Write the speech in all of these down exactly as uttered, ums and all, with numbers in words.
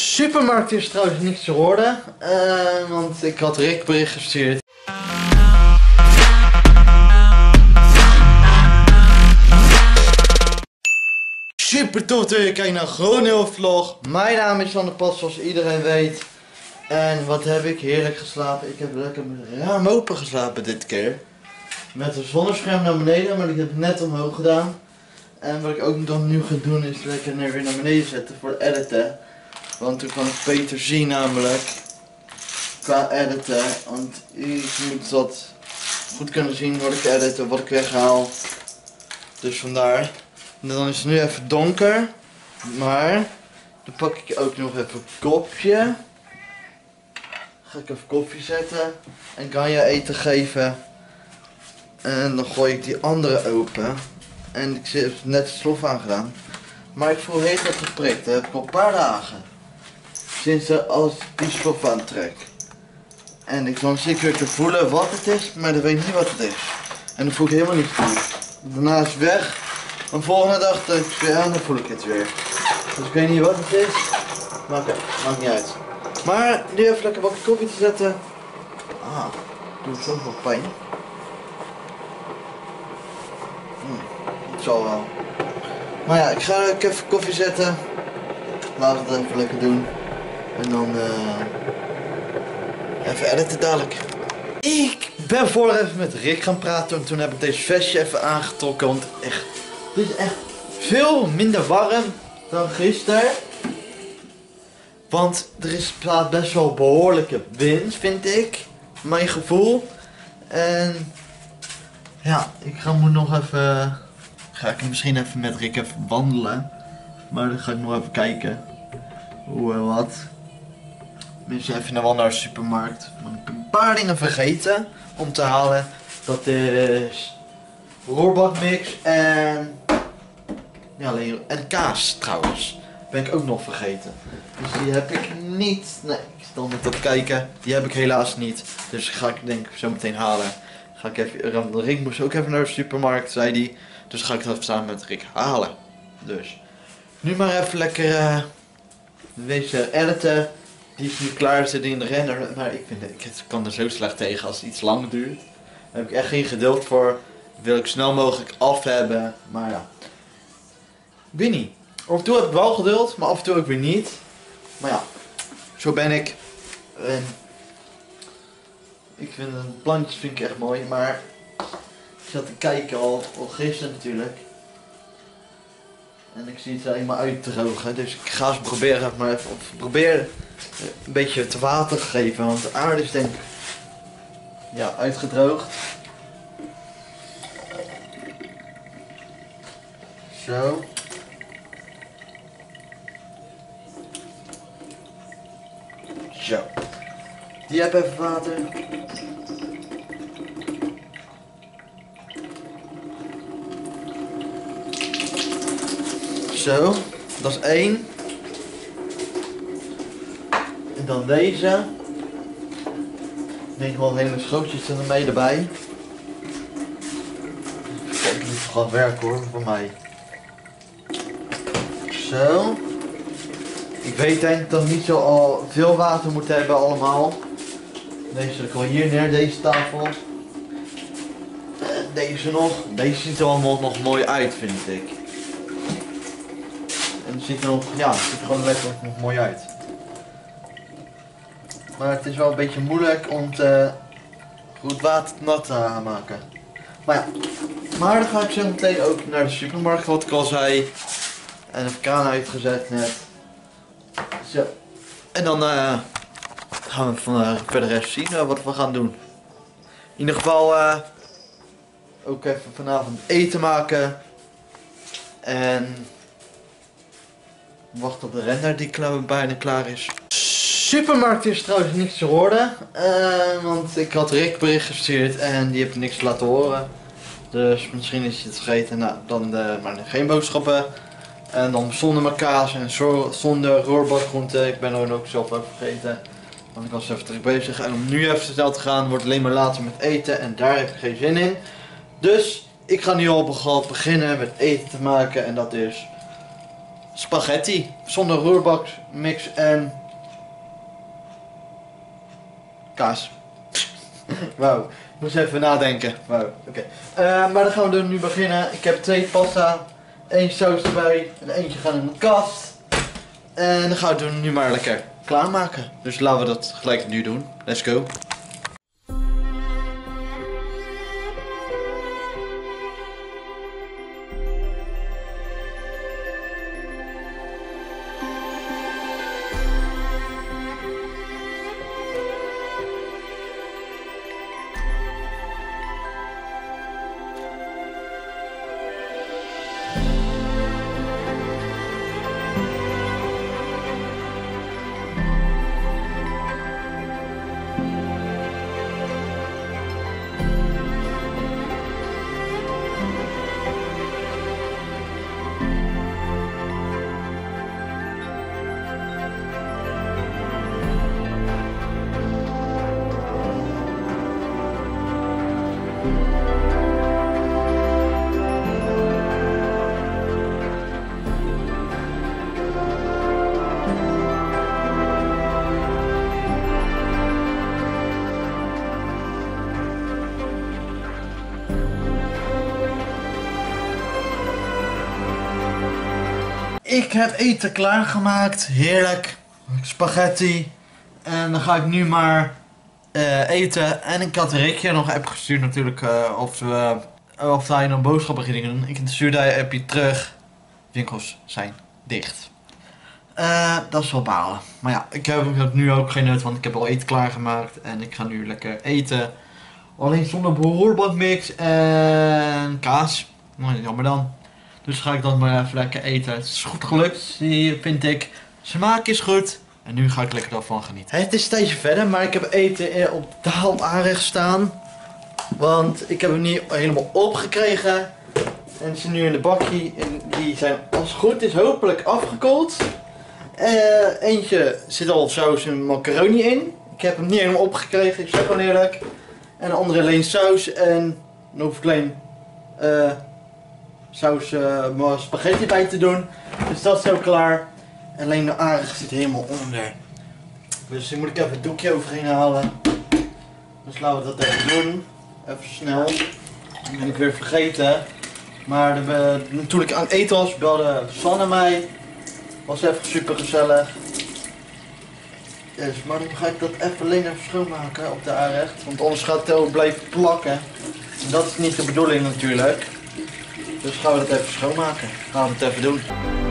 Supermarkt is trouwens niks te horen, uh, want ik had Rick bericht gestuurd. Super tof dat je kijkt naar gewoon een nieuwe vlog. Mijn naam is Van der Pas, zoals iedereen weet. En wat heb ik heerlijk geslapen. Ik heb lekker met het raam open geslapen dit keer. Met een zonnescherm naar beneden, maar ik heb het net omhoog gedaan. En wat ik ook nog nu ga doen is lekker weer naar beneden zetten voor het editen. Want toen kan ik beter zien namelijk qua editen. Want je moet dat goed kunnen zien wat ik edit, wat ik weghaal. Dus vandaar. En dan is het nu even donker. Maar dan pak ik ook nog even een kopje. Ga ik even koffie zetten. En kan je eten geven. En dan gooi ik die andere open. En ik heb net de slof aangedaan. Maar ik voel heel erg geprikt. Dat heb ik al een paar dagen. Sinds ik als die slof aantrek. En ik kan zeker te voelen wat het is. Maar ik weet niet wat het is. En dan voel ik helemaal niet goed. Daarna is het weg. En volgende dag denk ik weer aan, dan voel ik het weer. Dus ik weet niet wat het is. Maar oké, maakt niet uit. Maar nu even lekker bakje koffie te zetten. Ah, doet soms wel pijn. Hmm, het zal wel. Maar ja, ik ga even koffie zetten. Laten we het even lekker doen. En dan uh, even editen dadelijk. Ik ben voor even met Rick gaan praten. En toen heb ik deze vestje even aangetrokken. Want echt, het is echt veel minder warm dan gisteren. Want er is best wel behoorlijke wind, vind ik. Mijn gevoel. En ja, ik ga moet nog even. Ga ik misschien even met Rick even wandelen. Maar dan ga ik nog even kijken. Hoe en wat. Misschien even naar wandelen naar de supermarkt. Want ik heb een paar dingen vergeten om te halen. Dat is roerbakmix en ja, alleen en kaas trouwens. Ben ik ook nog vergeten. Dus die heb ik niet. Nee, ik sta net op kijken. Die heb ik helaas niet. Dus ga ik denk ik zo meteen halen. Ga ik even. Rick moest ook even naar de supermarkt, zei hij. Dus ga ik dat samen met Rick halen. Dus nu maar even lekker uh, deze editen. Die is nu klaar, zit in de renner. Maar ik, vind, ik kan er zo slecht tegen als het iets lang duurt. Daar heb ik echt geen geduld voor. Wil ik snel mogelijk af hebben. Maar ja. Ik weet niet. Af en toe heb ik wel geduld, maar af en toe ook weer niet. Maar ja, zo ben ik. En ik vind een plantjes vind ik echt mooi, maar ik zat te kijken al, al gisteren natuurlijk. En ik zie het alleen maar uitdrogen, dus ik ga ze proberen even maar even, of probeer een beetje te water te geven, want de aarde is denk ik ja, uitgedroogd. Zo. Zo. Die heb even water. Zo, dat is één. En dan deze. Ik denk wel hele schootjes er mee erbij. Het moet gewoon werken hoor, voor mij. Zo. Ik weet denk ik dat niet zo al veel water moet hebben allemaal. Deze zet ik wel hier neer, deze tafel. En deze nog. Deze ziet er allemaal nog mooi uit, vind ik. En het ziet er nog, ja, het ziet er gewoon lekker nog mooi uit. Maar het is wel een beetje moeilijk om te goed water nat te maken. Maar ja, maar dan ga ik zo meteen ook naar de supermarkt, wat ik al zei. En de kraan uitgezet net. Zo. En dan uh, gaan we van, uh, verder even zien uh, wat we gaan doen. In ieder geval uh, ook even vanavond eten maken. En wacht op de renner die klaar, bijna klaar is. Supermarkt is trouwens niks te horen. Uh, want ik had Rick bericht gestuurd en die heeft niks laten horen. Dus misschien is je het vergeten. Nou, dan uh, maar geen boodschappen. En dan zonder mijn kaas en zonder roerbakgroenten. Ik ben er ook zelf ook vergeten. Want ik was even terug bezig. En om nu even snel te gaan wordt alleen maar later met eten. En daar heb ik geen zin in. Dus ik ga nu al beginnen met eten te maken. En dat is spaghetti. Zonder roerbakmix en Kaas. Wauw, ik moest even nadenken. Wauw, oké. Okay. Uh, maar dan gaan we er nu beginnen. Ik heb twee pasta, één saus erbij en eentje gaat in de kast. En dan gaan we het nu maar lekker klaarmaken. Dus laten we dat gelijk nu doen. Let's go. Ik heb eten klaargemaakt, heerlijk, spaghetti. En dan ga ik nu maar uh, eten. En ik had Rickje nog een app gestuurd natuurlijk, uh, of, we, uh, of hij nog boodschappen ging doen. Ik stuurde hij een appje terug, winkels zijn dicht. Uh, dat is wel balen. Maar ja, ik heb, ik heb nu ook geen nut, want ik heb al eten klaargemaakt. En ik ga nu lekker eten. Alleen zonder behoorbankmix en kaas. Nou, jammer dan. Dus ga ik dan maar even lekker eten. Het is goed gelukt, hier vind ik. Smaak is goed. En nu ga ik lekker daarvan genieten. Het is een tijdje verder, maar ik heb eten op tafel aanrecht staan. Want ik heb hem niet helemaal opgekregen. En ze nu in de bakje. En die zijn als het goed is hopelijk afgekoeld. Uh, eentje zit al saus en macaroni in. Ik heb hem niet helemaal opgekregen, ik zeg gewoon eerlijk. En de andere alleen saus en dan hoef ik alleen uh, saus uh, maar spaghetti bij te doen. Dus dat is zo klaar. En alleen de aardig zit helemaal onder. Dus hier moet ik even het doekje overheen halen. Dus laten we dat even doen. Even snel. Dat ben ik weer vergeten. Maar de, uh, toen ik aan het eten was, belde Sanne mij. Was even super gezellig. Dus, maar dan ga ik dat even alleen even schoonmaken op de aanrecht. Want anders gaat het ook blijven plakken. En dat is niet de bedoeling natuurlijk. Dus gaan we dat even schoonmaken. Gaan we het even doen.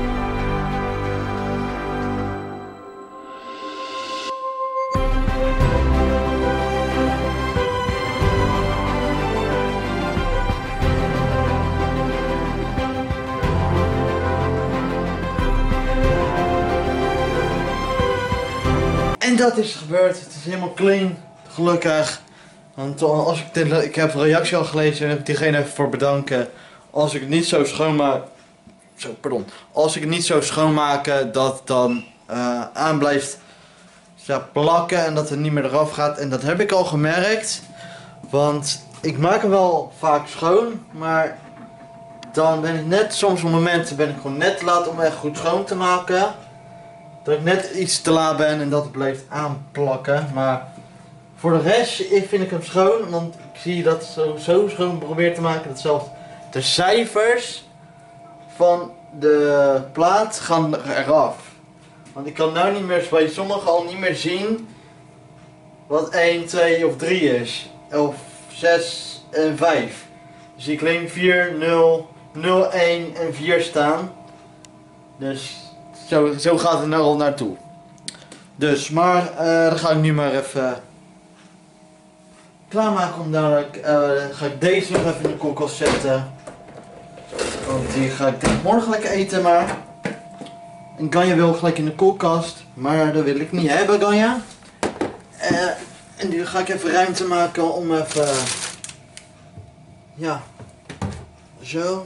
En dat is gebeurd. Het is helemaal clean. Gelukkig. Want als ik, de, ik heb de reactie al gelezen en heb ik diegene even voor bedanken. Als ik het niet zo schoonmaak. Zo, pardon. Als ik het niet zo schoonmaken dat het dan uh, aan blijft ja, plakken en dat het niet meer eraf gaat. En dat heb ik al gemerkt. Want ik maak hem wel vaak schoon. Maar dan ben ik net, soms op momenten ben ik gewoon net te laat om echt goed schoon te maken. Dat ik net iets te laat ben en dat het blijft aanplakken. Maar voor de rest vind ik hem schoon. Want ik zie dat het zo, zo schoon probeert te maken. Dat zelfs de cijfers van de plaat gaan eraf. Want ik kan nou niet meer bij sommigen al niet meer zien wat één, twee of drie is. Of zes en vijf. Dus ik alleen vier, nul, nul, één en vier staan. Dus zo, zo gaat het nou al naartoe. Dus, maar uh, dan ga ik nu maar even klaarmaken om dadelijk. Uh, dan ga ik deze nog even in de koelkast zetten. Want die ga ik denk morgen lekker eten, maar en Ganja wil gelijk in de koelkast, maar dat wil ik niet hebben, Ganja. Uh, en nu ga ik even ruimte maken om even, uh, ja, zo.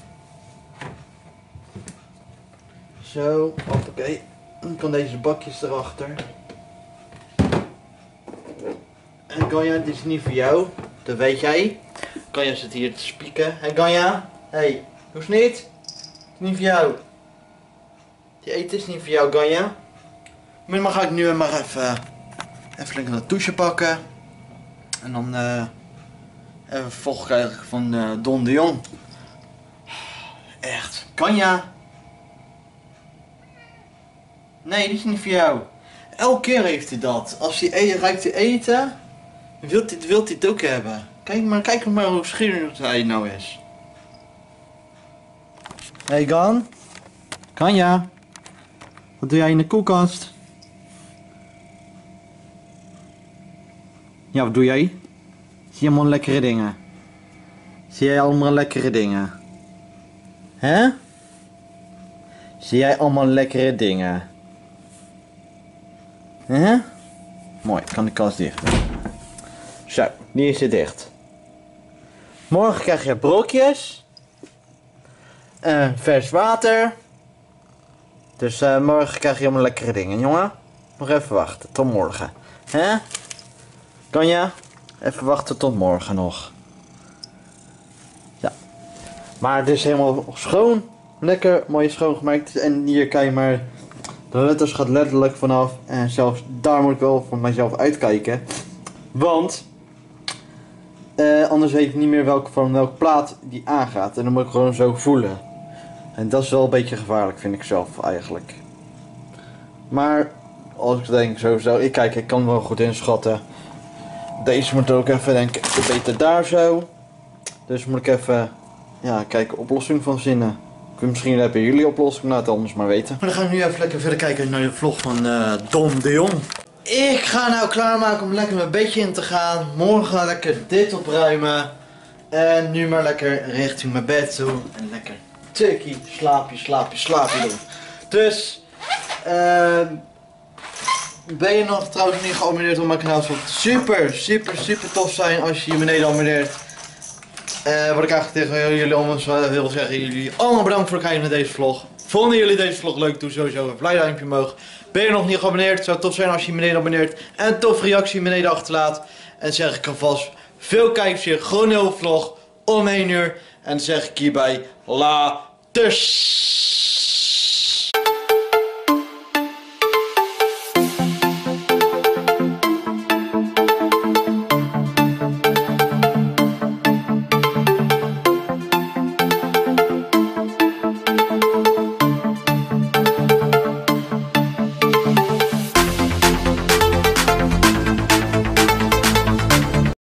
Zo, oké. Dan kan deze bakjes erachter. En Ganja, dit is niet voor jou, dat weet jij. Ganja zit hier te spieken. Hé Ganja, hé, hey, hoe is het niet? Het is niet voor jou. Die eten is niet voor jou, Ganja. Maar dan ga ik nu maar even Even lekker een douche pakken. En dan uh, even volg krijgen van uh, Don de Jong. Echt. Kanja? Nee, dit is niet voor jou. Elke keer heeft hij dat. Als hij eet, ruikt hij eten, wilt hij, wilt hij het ook hebben. Kijk maar, kijk maar hoe schreeuwend hij nou is. Hey Gan? Kanja? Wat doe jij in de koelkast? Ja, wat doe jij? Zie je allemaal lekkere dingen? Zie jij allemaal lekkere dingen? Hè? Zie jij allemaal lekkere dingen? Hè? Mooi, ik kan de kast dicht doen. Zo, die is er dicht. Morgen krijg je brokjes. Uh, vers water. Dus uh, morgen krijg je allemaal lekkere dingen, jongen. Nog even wachten, tot morgen. Hè? Kan je? Even wachten tot morgen nog. Ja. Maar het is helemaal schoon. Lekker, mooi schoongemaakt. En hier kan je maar... De letters gaat letterlijk vanaf. En zelfs daar moet ik wel voor mijzelf uitkijken. Want... Uh, anders weet ik niet meer welke, van welke plaat die aangaat. En dan moet ik gewoon zo voelen. En dat is wel een beetje gevaarlijk, vind ik zelf eigenlijk. Maar als ik denk sowieso, ik kijk, ik kan wel goed inschatten. Deze moet ook even denken, beter daar zo. Dus moet ik even, ja, kijken, oplossing van zinnen. Misschien hebben jullie oplossing, laat het anders maar weten. Maar dan gaan we nu even lekker verder kijken naar de vlog van uh, Don de Jong. Ik ga nou klaarmaken om lekker mijn bedje in te gaan. Morgen gaan lekker dit opruimen. En nu maar lekker richting mijn bed toe. En lekker tukkie, slaapje, slaapje, slaapje doen. Dus, uh, ben je nog trouwens niet geabonneerd op mijn kanaal? Het zou super, super, super tof zijn als je hier beneden abonneert. Uh, wat ik eigenlijk tegen jullie allemaal wil zeggen, jullie allemaal bedankt voor het kijken naar deze vlog. Vonden jullie deze vlog leuk? Doe sowieso een blij duimpje omhoog. Ben je nog niet geabonneerd? Zou het tof zijn als je hier beneden abonneert. En een toffe reactie beneden achterlaat. En zeg ik alvast veel kijkers hier. Gewoon een hele vlog om één uur. En dan zeg ik hierbij laters.